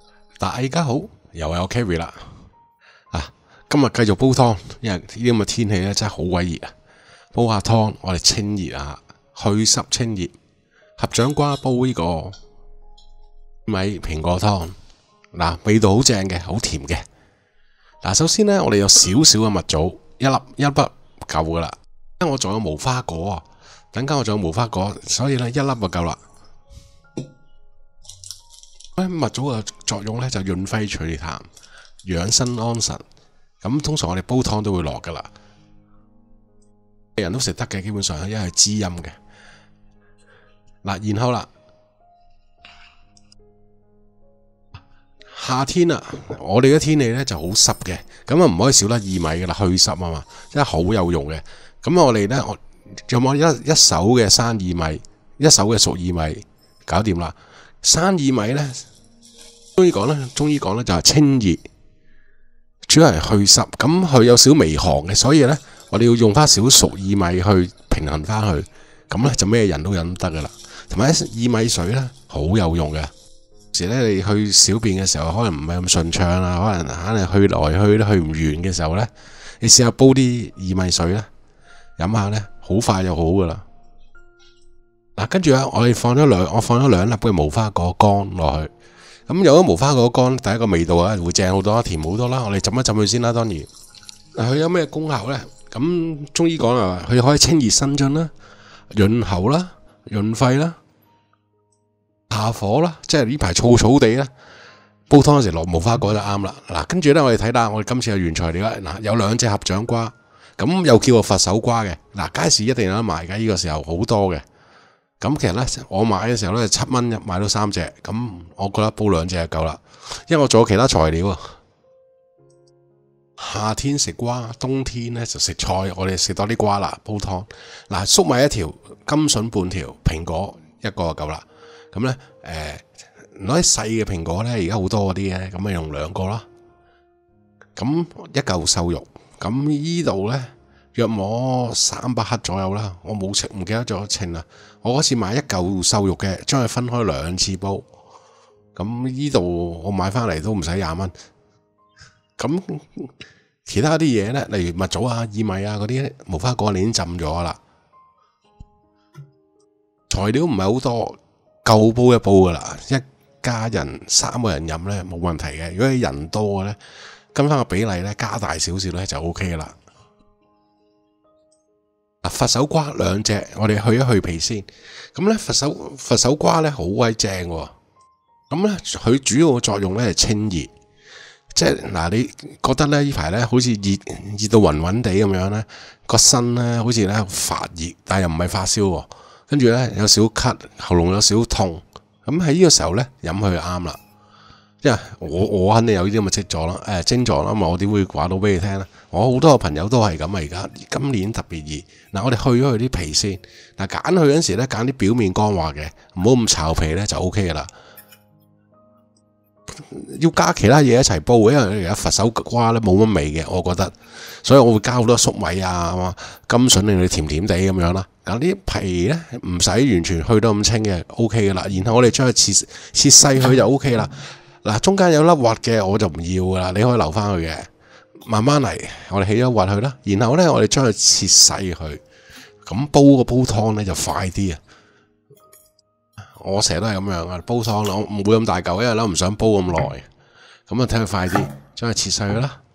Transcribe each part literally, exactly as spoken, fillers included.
大家好，又係我 Kerry 啦。啊，今日繼續煲湯，因為呢啲咁嘅天氣咧真係好鬼熱啊！煲下湯，我哋清熱啊，去濕清熱。合掌瓜煲呢個米蘋果湯，嗱、啊、味道好正嘅，好甜嘅。嗱、啊，首先呢，我哋有少少嘅蜜棗，一粒一粒夠噶啦。因為我仲有無花果啊，等間我仲有無花果，所以咧一粒就夠啦。蜜棗嘅作用咧就潤肺祛痰、養生安神。咁通常我哋煲湯都會落噶啦，人都食得嘅，基本上因為係滋陰嘅。嗱，然後啦，夏天啊，我哋嘅天氣咧就好濕嘅，咁啊唔可以少得薏米噶啦，去濕啊嘛，真係好有用嘅。咁我哋咧，我有冇一一手嘅生薏米，一手嘅熟薏米，搞掂啦。生薏米咧，中醫講咧，中醫講咧就係清熱，主要係去濕。咁佢有少微寒嘅，所以咧我哋要用翻少熟薏米去平衡翻去。咁咧就咩人都飲得噶啦。同埋薏米水咧好有用嘅。有時咧你去小便嘅時候，可能唔係咁順暢啊，可能肯定去來去都去唔完嘅時候咧，你試下煲啲薏米水咧，飲下咧，好快就好噶啦。嗱，跟住咧，我哋放咗兩，我放咗兩粒嘅無花果乾落去。咁有咗無花果乾，第一個味道啊會正好多，甜好多啦。我哋浸一浸佢先啦。當然，嗱，佢有咩功效咧？咁中醫講啊，佢可以清熱生津啦、潤喉啦、潤肺啦、下火啦。即係呢排燥燥地啦，煲湯嗰時落無花果就啱啦。嗱，跟住咧，我哋睇下我哋今次嘅原材料啦。嗱，有兩隻合掌瓜，咁又叫做佛手瓜嘅。嗱，街市一定有得賣㗎，呢個時候好多嘅。咁其實咧，我買嘅時候咧，七蚊買到三隻，咁我覺得煲兩隻就夠啦，因為我仲有其他材料啊。夏天食瓜，冬天咧就食菜，我哋食多啲瓜啦，煲湯。嗱，粟米一條，甘筍半條，蘋果一個就夠啦。咁咧，誒，攞啲細嘅蘋果咧，而家好多嗰啲嘅，咁咪用兩個啦。咁一嚿瘦肉，咁呢度咧。約摸三百克左右啦，我冇稱，唔記得咗稱啦。我嗰次買一嚿瘦肉嘅，將佢分開兩次煲。咁呢度我買翻嚟都唔使廿蚊。咁其他啲嘢咧，例如蜜棗啊、薏米啊嗰啲無花果，你已經浸咗啦。材料唔係好多，夠煲一煲噶啦。一家人三個人飲咧冇問題嘅。如果你人多嘅咧，跟翻個比例咧加大少少咧就 O K 啦。佛手瓜兩隻，我哋去一去皮先。咁咧，佛手佛手瓜咧好鬼正喎。咁咧，佢主要嘅作用咧係清熱。即係嗱，你覺得咧呢排咧好似熱熱到暈暈地咁樣咧，個身咧好似咧發熱，但係又唔係發燒喎。跟住咧有少咳，喉嚨有少痛。咁喺呢個時候咧飲佢就啱啦。因為我我肯定有呢啲咁嘅症狀啦，誒症狀啦，咁我點會話到俾你聽咧？我好多個朋友都係咁啊！而家今年特別熱，嗱，我哋去咗佢啲皮先，嗱，揀佢嗰陣時咧揀啲表面乾滑嘅，唔好咁巢皮咧就 O K 噶啦。要加其他嘢一齊煲，因為而家佛手瓜咧冇乜味嘅，我覺得，所以我會加好多粟米啊、甘筍令佢甜甜地咁樣啦。嗱，啲皮咧唔使完全去到咁清嘅 O K 噶啦，然後我哋將佢切切細佢就 O K 啦。嗱，中間有粒核嘅我就唔要噶啦，你可以留翻佢嘅，慢慢嚟。我哋起咗核佢啦，然後咧我哋將佢切細佢，咁煲個煲湯咧就快啲啊！我成日都係咁樣啊，煲湯我唔會咁大嚿，因為咧唔想煲咁耐，咁啊睇佢快啲，將佢切細佢啦。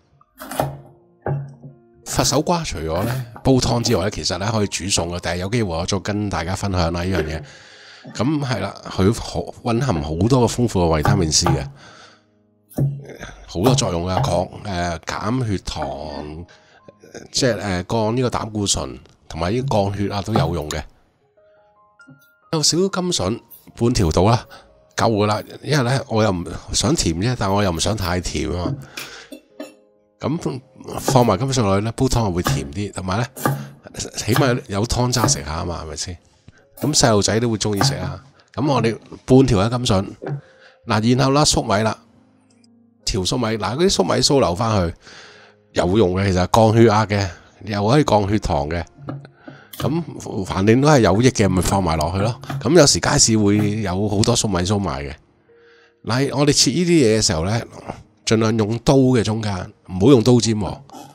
佛手瓜除咗咧煲湯之外咧，其實咧可以煮餸嘅，但係有機會我再跟大家分享啦呢樣嘢。咁係啦，佢蘊含好多個豐富嘅維他命 C 嘅，好多作用嘅，抗誒減血糖，即係誒降呢個膽固醇，同埋呢個降血壓都有用嘅。有少少甘筍半條到啦，夠噶啦。因為咧我又唔想甜啫，但我又唔想太甜啊嘛。咁放埋甘筍落去咧，煲湯會甜啲，同埋咧起碼有湯渣食下啊嘛，係咪先？咁細路仔都會中意食啊！咁我哋半條嘅甘筍，嗱，然後啦粟米啦，條粟米，嗱，嗰啲粟米酥留翻去有用嘅，其實降血壓嘅，又可以降血糖嘅。咁反正都係有益嘅，咪放埋落去咯。咁有時街市會有好多粟米酥賣嘅， 嗱，我哋切呢啲嘢嘅時候咧，盡量用刀嘅中間，唔好用刀尖喎。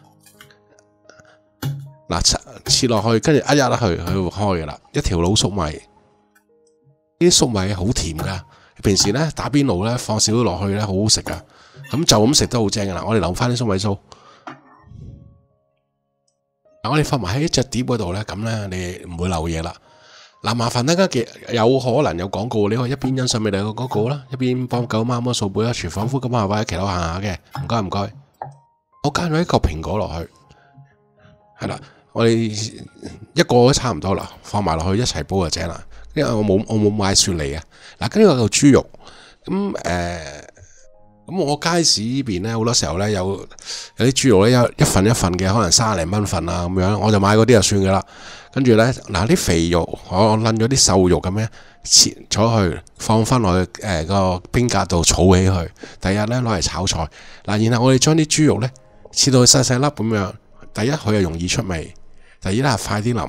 嗱，切落去，跟住一壓落去，佢會開噶啦。一條老粟米，呢啲粟米好甜噶，平時咧打邊爐咧放少啲落去咧，好好食噶。咁就咁食都好正噶啦。我哋留翻啲粟米酥，嗱，我哋放埋喺一隻碟嗰度咧，咁咧你唔會漏嘢啦。嗱，麻煩大家嘅有可能有廣告，你可以一邊欣賞美麗嘅廣告啦，一邊幫狗貓貓掃背啦，廚房夫咁啊，或者其他行下嘅，唔該唔該。我加咗一個蘋果落去，係啦。我哋一個都差唔多啦，放埋落去一齊煲就正啦。因為我冇我冇買雪梨啊。嗱，跟住有嚿豬肉，咁誒，咁、呃、我街市呢邊咧好多時候咧有有啲豬肉咧有一份一份嘅，可能三十零蚊份啊咁樣，我就買嗰啲就算噶啦。跟住咧嗱，啲肥肉我撚咗啲瘦肉咁樣切咗去，放翻落去誒個冰格度儲起去。第二日咧攞嚟炒菜。嗱，然後我哋將啲豬肉咧切到細細粒咁樣，第一佢又容易出味。第二咧係快啲腍，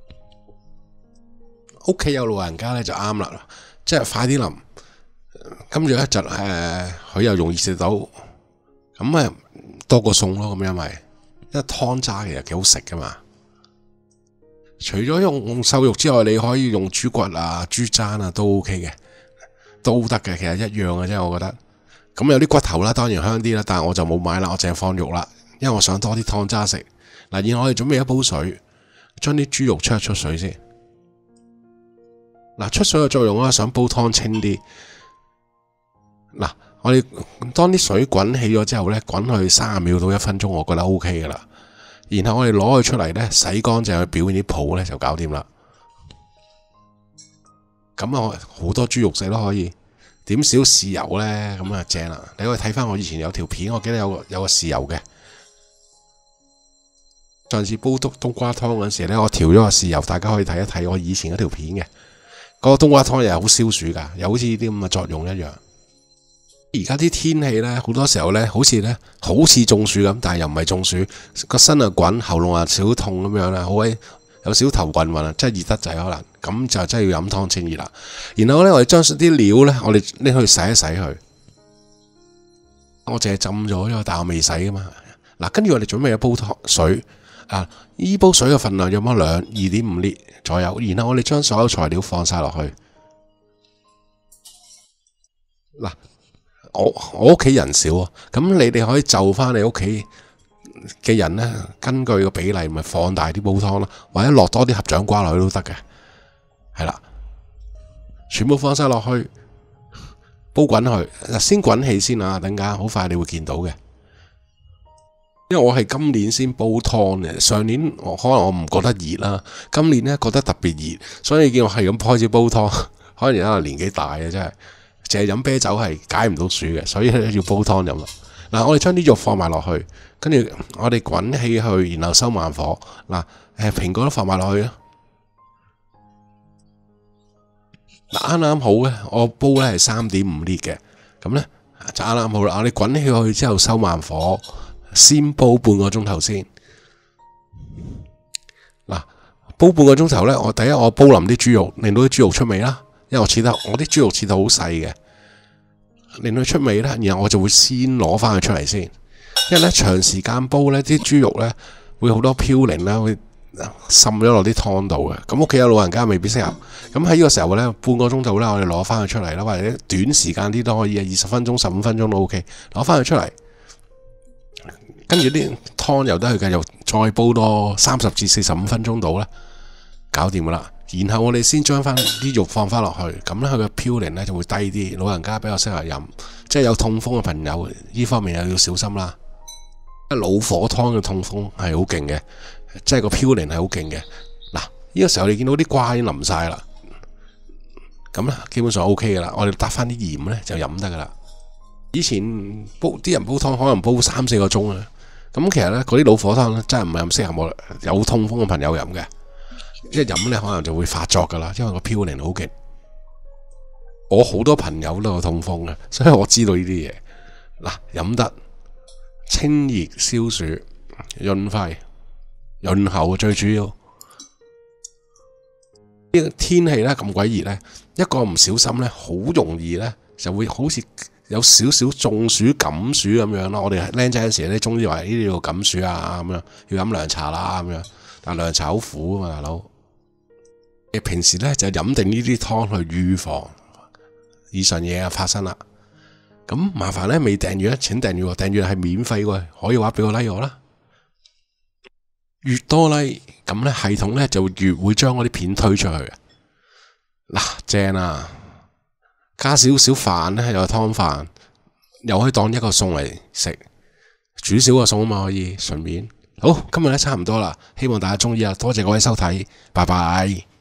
屋企有老人家咧就啱啦，即係快啲腍，跟住咧就誒佢又容易食到，咁啊多個餸咯，咁樣咪，因為湯渣其實幾好食噶嘛。除咗用瘦肉之外，你可以用豬骨啊、豬踭啊都 OK 嘅，都得嘅，其實一樣嘅啫，我覺得。咁有啲骨頭啦，當然香啲啦，但係我就冇買啦，我淨係放肉啦，因為我想多啲湯渣食。嗱，然後我哋準備一煲水，將啲豬肉出一出水先。嗱，出水嘅作用啦，想煲湯清啲。嗱，我哋當啲水滾起咗之後咧，滾去三十秒到一分鐘，我覺得 O K 噶啦。然後我哋攞佢出嚟咧，洗乾淨佢表面啲泡咧，就搞掂啦。咁啊，好多豬肉食都可以，點少豉油咧，咁啊正啦。你可以睇翻我以前有條片，我記得有個有個豉油嘅。上次煲冬冬瓜湯嗰陣時咧，我調咗個豉油，大家可以睇一睇我以前嗰條片嘅。嗰個冬瓜湯又係好消暑噶，又好似啲咁嘅作用一樣。而家啲天氣咧，好多時候咧，好似咧，好似中暑咁，但係又唔係中暑，個身啊滾，喉嚨啊少痛咁樣啦，好鬼有少頭暈暈啊，真係熱得滯可能，咁就真係要飲湯清熱啦。然後咧，我哋將啲料咧，我哋拎去洗一洗佢。我淨係浸咗啫，但係我未洗噶嘛。嗱，跟住我哋準備一煲湯水。啊！依煲水嘅份量有乜兩二點五列左右，然後我哋將所有材料放晒落去。嗱，我我屋企人少啊，咁你哋可以就翻你屋企嘅人咧，根據個比例咪放大啲煲湯咯，或者落多啲合掌瓜落去都得嘅。係啦，全部放晒落去，煲滾佢。嗱，先滾氣先啊，等間好快你會見到嘅。因為我係今年先煲湯嘅，上年我可能我唔覺得熱啦，今年咧覺得特別熱，所以你見我係咁開始煲湯，可能因為年紀大啊，真係淨係飲啤酒係解唔到暑嘅，所以要煲湯飲啦。嗱，我哋將啲肉放埋落去，跟住我哋滾起去，然後收慢火。嗱，誒，蘋果都放埋落去啊。嗱，啱啱好嘅，我煲咧係三點五列嘅，咁咧就啱啱好啦。我哋滾起去之後收慢火。先煲半個鐘頭先，嗱，煲半個鐘頭咧，我第一我煲腍啲豬肉，令到啲豬肉出味啦，因為我切得我啲豬肉切得好細嘅，令到佢出味啦，然後我就會先攞翻佢出嚟先，因為咧長時間煲咧啲豬肉咧會好多嘌呤啦，會滲咗落啲湯度嘅，咁屋企有老人家未必適合，咁喺呢個時候咧半個鐘頭咧我哋攞翻佢出嚟啦，或者短時間啲都可以啊，二十分鐘、十五分鐘都 OK，攞翻佢出嚟。跟住啲湯又得去繼續再煲多三十至四十五分鐘到啦，搞掂噶啦。然後我哋先將翻啲肉放翻落去，咁咧佢嘅嘌呤咧就會低啲，老人家比較適合飲，即係有痛風嘅朋友呢方面又要小心啦。老火湯嘅痛風係好勁嘅，即係個嘌呤係好勁嘅。嗱，呢個時候你見到啲瓜已經淋晒啦，咁咧基本上 O K 噶啦，我哋搭翻啲鹽咧就飲得噶啦。以前煲啲人煲湯可能煲三四個鐘啊。咁其實咧，嗰啲老火湯咧真係唔係咁適合我有痛風嘅朋友飲嘅，一飲咧可能就會發作噶啦，因為個嘌呤好勁。我好多朋友都有痛風嘅，所以我知道呢啲嘢。嗱，飲得清熱消暑、潤肺、潤喉最主要。呢個天氣咧咁鬼熱咧，一個唔小心咧，好容易咧就會好似有少少中暑感暑咁樣咯。我哋僆仔嗰時咧，中醫話呢啲要感暑啊，咁樣要飲涼茶啦咁樣，但涼茶好苦啊嘛，大佬。你平時咧就飲定呢啲湯去預防以上嘢啊發生啦。咁麻煩咧未訂閱咧，請訂閱，訂閱係免費嘅，可以話俾個 like 我啦。越多 like，咁咧系統咧就越會將我啲片推出去。嗱，正啊！加少少飯咧，有湯飯，又可以當一個餸嚟食，煮少個餸啊嘛，可以順便。好，今日咧差唔多啦，希望大家中意啊，多謝各位收睇，拜拜。